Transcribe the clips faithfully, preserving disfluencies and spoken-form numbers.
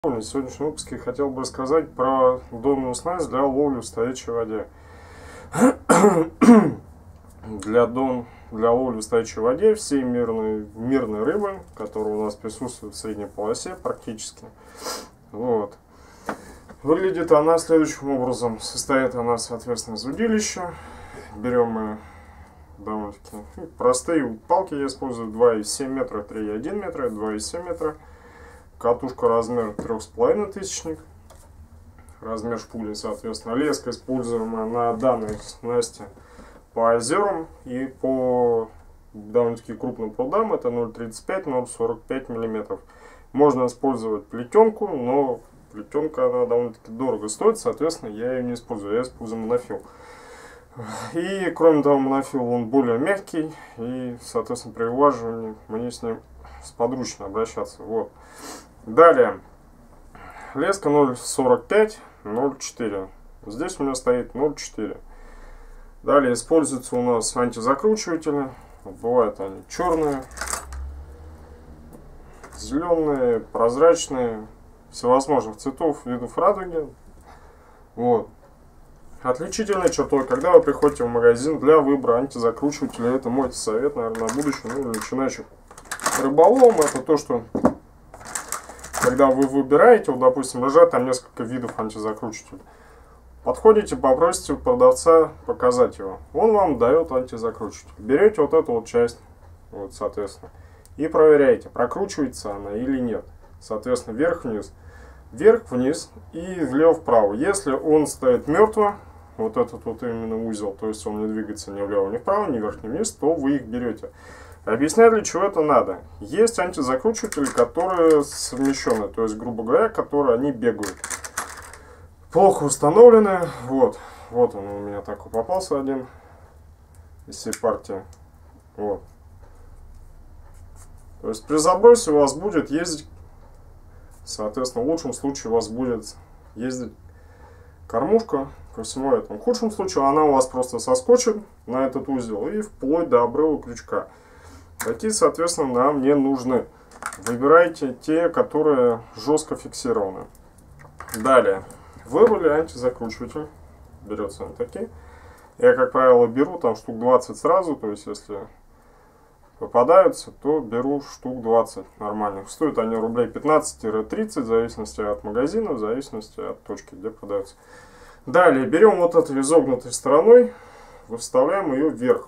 В сегодняшнем выпуске хотел бы рассказать про удобную снасть для ловли в стоячей воде. Для, дом, для ловли в стоячей воде всей мирной, мирной рыбы, которая у нас присутствует в средней полосе практически. Вот. Выглядит она следующим образом. Состоит она, соответственно, из удилища. Берем мы довольно-таки простые палки, я использую два и семь метра, три и один метра, два и семь метра. Катушка размер три с половиной тысячник. Размер шпули, соответственно. Леска используемая на данной снасти по озерам и по довольно-таки крупным прудам. Это ноль тридцать пять — ноль сорок пять миллиметров. Можно использовать плетенку, но плетенка она довольно-таки дорого стоит. Соответственно, я ее не использую. Я использую монофил. И кроме того, монофил он более мягкий. И, соответственно, при улаживании мне с ним сподручно обращаться. Вот. Далее, леска ноль сорок пять — ноль четыре. Здесь у меня стоит ноль четыре. Далее используются у нас антизакручиватели. Бывают они черные, зеленые, прозрачные, всевозможных цветов, видов радуги. Вот. Отличительной чертой, когда вы приходите в магазин для выбора антизакручивателя, это мой совет, наверное, на будущее, ну, начинающих рыболовом, это то, что когда вы выбираете, вот, допустим, лежат там несколько видов антизакручивателей. Подходите, попросите продавца показать его. Он вам дает антизакручиватель. Берете вот эту вот часть, вот, соответственно, и проверяете, прокручивается она или нет. Соответственно, вверх-вниз. Вверх-вниз и влево-вправо. Если он стоит мертво, вот этот вот именно узел, то есть он не двигается ни влево, ни вправо, ни вверх, ни вниз, то вы их берете. Объясняю, для чего это надо. Есть антизакручиватели, которые совмещены, то есть, грубо говоря, которые они бегают. Плохо установлены. Вот. Вот он у меня такой попался один из всей партии. Вот. То есть при забросе у вас будет ездить, соответственно, в лучшем случае у вас будет ездить кормушка ко всему этому. В худшем случае она у вас просто соскочит на этот узел и вплоть до обрыва крючка. Такие, соответственно, нам не нужны. Выбирайте те, которые жестко фиксированы. Далее. Выбрали антизакручиватель. Берется он такие. Я, как правило, беру там штук двадцать сразу. То есть, если попадаются, то беру штук двадцать нормальных. Стоят они рублей пятнадцать — тридцать, в зависимости от магазина, в зависимости от точки, где продаются. Далее. Берем вот эту изогнутой стороной. Выставляем ее вверх.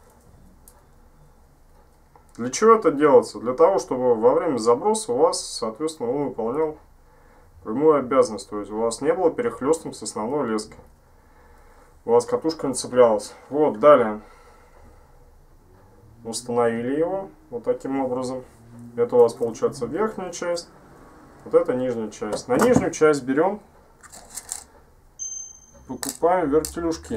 Для чего это делается? Для того, чтобы во время заброса у вас, соответственно, он выполнял прямую обязанность. То есть у вас не было перехлестом с основной леской. У вас катушка не цеплялась. Вот, далее. Установили его вот таким образом. Это у вас получается верхняя часть. Вот это нижняя часть. На нижнюю часть берем, покупаем вертелюшки.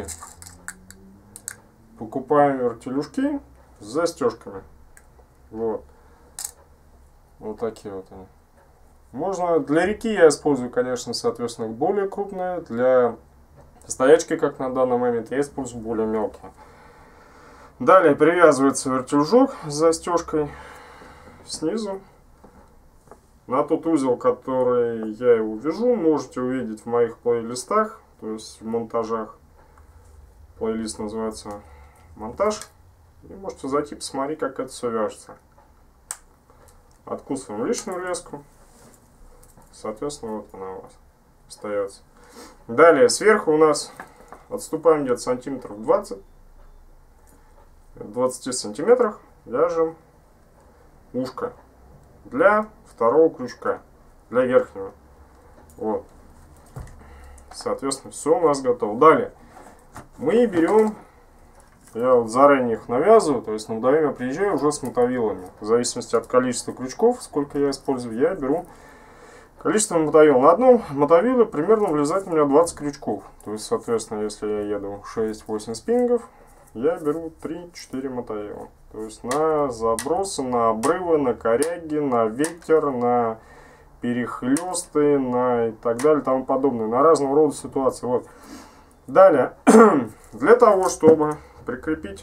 Покупаем вертелюшки с застежками. Вот. Вот такие вот они. Можно для реки я использую, конечно, соответственно, более крупные. Для стоячки, как на данный момент, я использую более мелкие. Далее привязывается вертелюжок с застежкой снизу. На тот узел, который я его вяжу, можете увидеть в моих плейлистах, то есть в монтажах. Плейлист называется «Монтаж». И можете зайти посмотреть, как это все вяжется. Откусываем лишнюю леску. Соответственно, вот она у вас остается. Далее, сверху у нас отступаем где-то сантиметров двадцать. В двадцати сантиметрах вяжем ушко для второго крючка, для верхнего. Вот. Соответственно, все у нас готово. Далее, мы берем... Я вот заранее их навязываю, то есть на водоем я приезжаю уже с мотовилами. В зависимости от количества крючков, сколько я использую, я беру количество мотовил. На одном мотовиле примерно влезает у меня двадцать крючков. То есть, соответственно, если я еду шесть-восемь спиннингов, я беру три-четыре мотовила. То есть на забросы, на обрывы, на коряги, на ветер, на перехлесты, на и так далее, тому подобное. На разного рода ситуации. Вот. Далее, для того, чтобы прикрепить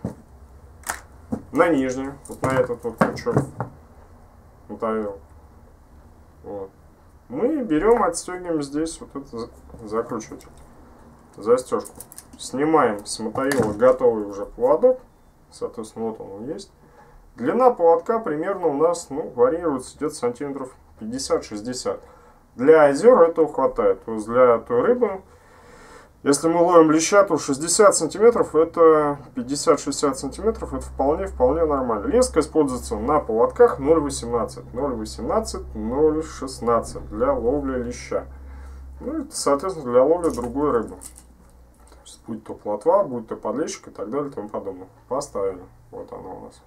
на нижнюю, вот на этот вот крючок мотовил. Вот. мы берем, отстегиваем здесь вот этот закручиватель, застежку. Снимаем с мотоила готовый уже поводок. Соответственно, вот он есть. Длина поводка примерно у нас, ну, варьируется где-то сантиметров пятьдесят-шестьдесят. Для озер этого хватает. То есть для той рыбы, если мы ловим леща, то шестьдесят сантиметров, это пятьдесят-шестьдесят сантиметров, это вполне, вполне нормально. Леска используется на поводках ноль восемнадцать, ноль восемнадцать, ноль шестнадцать для ловли леща. Ну, это, соответственно, для ловли другой рыбы. То есть, будь то плотва, будь то подлещик и так далее и тому подобное. Поставили. Вот оно у нас.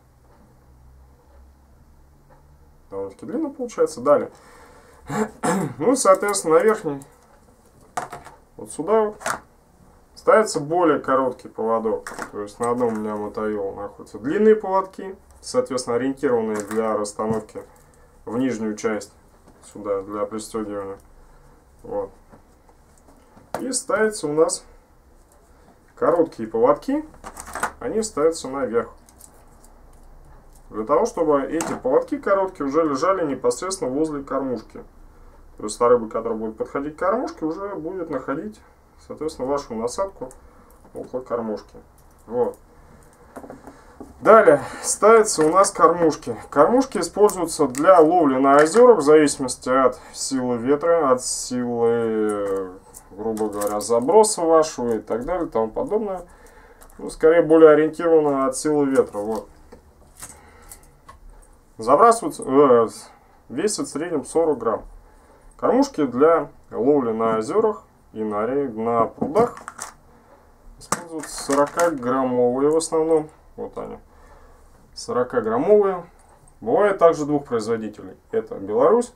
Довольно-таки длинно получается. Далее. Ну, соответственно, на верхний, вот сюда ставится более короткий поводок. То есть на одном у меня мотоиле находятся длинные поводки, соответственно, ориентированные для расстановки в нижнюю часть, сюда, для пристегивания. Вот. И ставятся у нас короткие поводки, они ставятся наверх. Для того, чтобы эти поводки короткие уже лежали непосредственно возле кормушки. То есть та рыба, которая будет подходить к кормушке, уже будет находить, соответственно, вашу насадку около кормушки. Вот. Далее ставятся у нас кормушки. Кормушки используются для ловли на озерах в зависимости от силы ветра, от силы, грубо говоря, заброса вашего и так далее и тому подобное. Ну, скорее более ориентировано от силы ветра. Вот. Забрасываются, э, весит в среднем сорок грамм. Кормушки для ловли на озерах и на, на прудах используются сорокаграммовые в основном. Вот они. сорокаграммовые. Бывает также двух производителей. Это Беларусь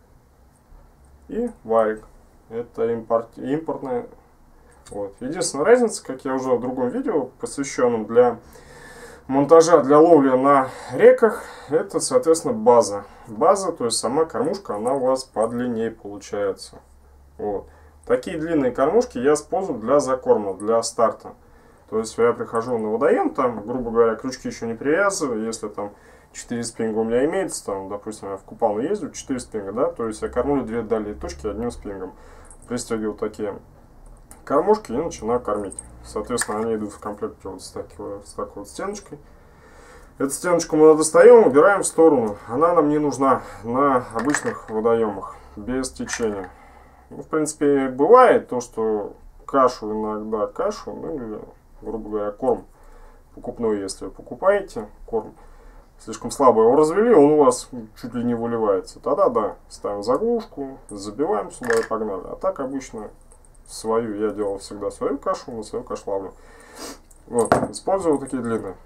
и Варик. Это импорт, импортная. Вот. Единственная разница, как я уже в другом видео, посвященном для монтажа для ловли на реках, это, соответственно, база. База, то есть сама кормушка, она у вас подлиннее получается. Вот. Такие длинные кормушки я использую для закорма, для старта. То есть я прихожу на водоем, там, грубо говоря, крючки еще не привязываю. Если там четыре спиннинга у меня имеется, там, допустим, я в Купалу ездил, четыре спиннинга, да, то есть я кормлю две дальние точки одним спиннингом. Пристегиваю такие кормушки и начинаю кормить. Соответственно, они идут в комплекте вот с, такой, с такой вот стеночкой. Эту стеночку мы достаем, убираем в сторону. Она нам не нужна на обычных водоемах, без течения. Ну, в принципе, бывает то, что кашу иногда, кашу, ну или, грубо говоря, корм покупной, если вы покупаете корм, слишком слабо его развели, он у вас чуть ли не выливается. Тогда да, ставим заглушку, забиваем сюда и погнали. А так обычно свою, я делал всегда свою кашу, на свою кашу ловлю. Вот, использую вот такие длинные.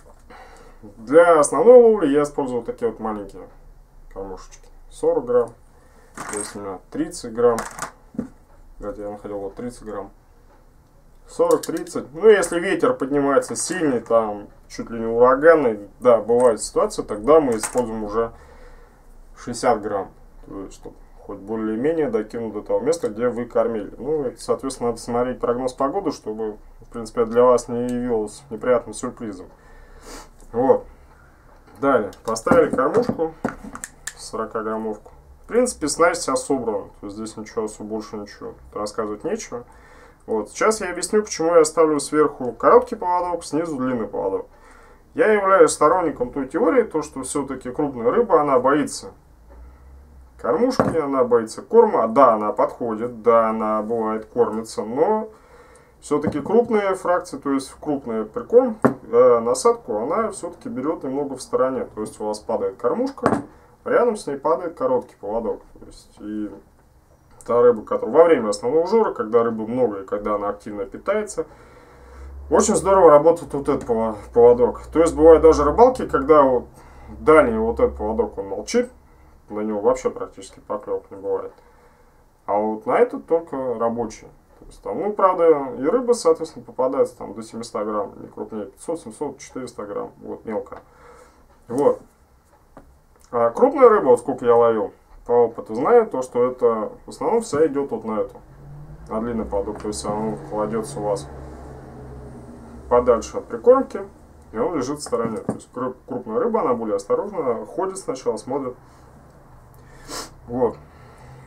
Для основной ловли я использовал такие вот маленькие кормушечки. сорок грамм. Здесь у меня тридцать грамм. Где я находил вот тридцать грамм. сорок-тридцать. Ну, если ветер поднимается сильный, там, чуть ли не ураганный, да, бывает ситуация, тогда мы используем уже шестьдесят грамм. То есть, чтобы хоть более-менее докинуть до того места, где вы кормили. Ну, это, соответственно, надо смотреть прогноз погоды, чтобы, в принципе, для вас не явилось неприятным сюрпризом. Вот. Далее. Поставили кормушку, сорокаграммовку. В принципе, снасть вся собрана. То есть здесь ничего особо больше ничего рассказывать нечего. Вот. Сейчас я объясню, почему я ставлю сверху короткий поводок, снизу длинный поводок. Я являюсь сторонником той теории, то, что все-таки крупная рыба, она боится кормушки, она боится корма. Да, она подходит, да, она бывает кормится, но все-таки крупные фракции, то есть крупный прикорм, э, насадку, она все-таки берет немного в стороне. То есть у вас падает кормушка, рядом с ней падает короткий поводок. То есть и та рыба, которая во время основного жора, когда рыбы много и когда она активно питается, очень здорово работает вот этот поводок. То есть бывают даже рыбалки, когда вот дальний вот этот поводок, он молчит, на него вообще практически поклевок не бывает. А вот на этот только рабочий. То есть, там, ну, правда, и рыба, соответственно, попадается там до семисот грамм, не крупнее, пятьсот, семьсот, четыреста грамм, вот, мелко. Вот. А крупная рыба, вот сколько я ловил, по опыту знаю, то, что это в основном вся идет вот на эту, на длинный поводок. То есть, он кладется у вас подальше от прикормки, и он лежит в стороне. То есть, крупная рыба, она более осторожна, ходит сначала, смотрит. Вот.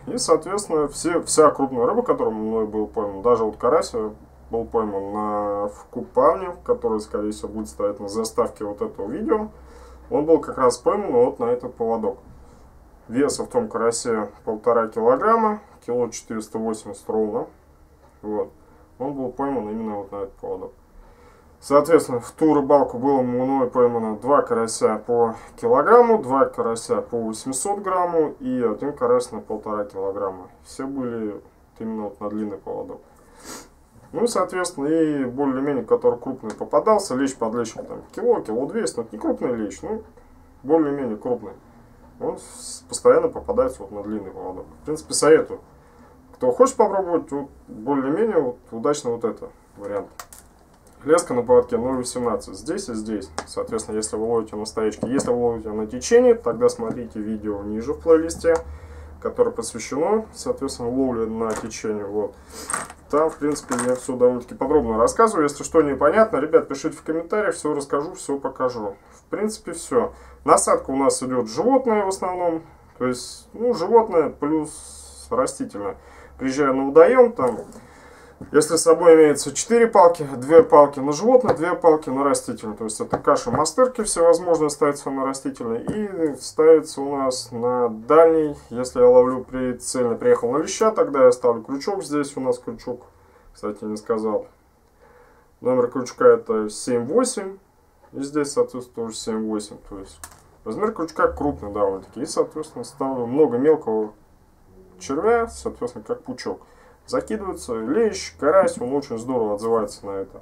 И, соответственно, все, вся крупная рыба, которая мной был пойман, даже вот карась был пойман на в купальне, который, скорее всего, будет стоять на заставке вот этого видео, он был как раз пойман вот на этот поводок. Веса в том карасе полтора килограмма, кило четыреста восемьдесят ровно. Вот. Он был пойман именно вот на этот поводок. Соответственно, в ту рыбалку было мной поймано два карася по килограмму, два карася по восемьсот грамму и один карась на полтора килограмма. Все были именно вот на длинный поводок. Ну и, соответственно, и более-менее, который крупный попадался, лещ под лещем там кило, кило двести, но это не крупный лещ, ну, более-менее крупный. Он постоянно попадается вот на длинный поводок. В принципе, советую. Кто хочет попробовать, вот, более-менее вот, удачно вот это вариант. Леска на поводке ноль восемнадцать здесь и здесь. Соответственно, если вы ловите на стоячке, если вы ловите на течении, тогда смотрите видео ниже в плейлисте, которое посвящено, соответственно, ловле на течении. Вот. Там, в принципе, я все довольно-таки подробно рассказываю. Если что непонятно, ребят, пишите в комментариях, все расскажу, все покажу. В принципе, все. Насадка у нас идет животное в основном. То есть, ну, животное плюс растительное. Приезжаю на водоем, там... Если с собой имеется четыре палки, две палки на животное, две палки на растительное. То есть это каша мастырки всевозможные ставятся на растительное. И ставится у нас на дальний. Если я ловлю прицельно, приехал на леща, тогда я ставлю крючок. Здесь у нас крючок, кстати, не сказал. Номер крючка это семь восемь. И здесь, соответственно, тоже семь восемь. То есть размер крючка крупный довольно-таки. И, соответственно, ставлю много мелкого червя, соответственно, как пучок. Закидывается лещ, карась, он очень здорово отзывается на это.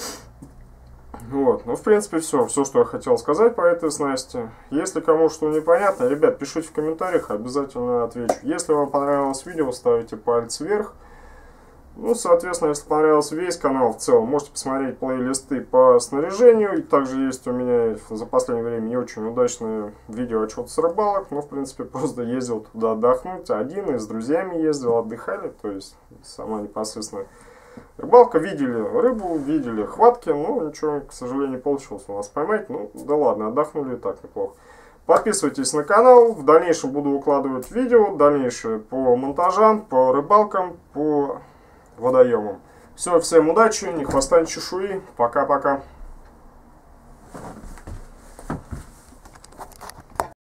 Вот, ну, в принципе, все. Все, что я хотел сказать по этой снасти. Если кому что непонятно, ребят, пишите в комментариях, обязательно отвечу. Если вам понравилось видео, ставите палец вверх. Ну, соответственно, если понравился весь канал в целом, можете посмотреть плейлисты по снаряжению. И также есть у меня за последнее время не очень удачные видео отчет с рыбалок. Но, в принципе, просто ездил туда отдохнуть. Один и с друзьями ездил, отдыхали. То есть, сама непосредственно рыбалка. Видели рыбу, видели хватки. Но ничего, к сожалению, не получилось у нас поймать. Ну, да ладно, отдохнули и так неплохо. Подписывайтесь на канал. В дальнейшем буду выкладывать видео. Дальнейшее по монтажам, по рыбалкам, по... водоемом. Все, всем удачи, ни хвоста, ни чешуи. Пока-пока.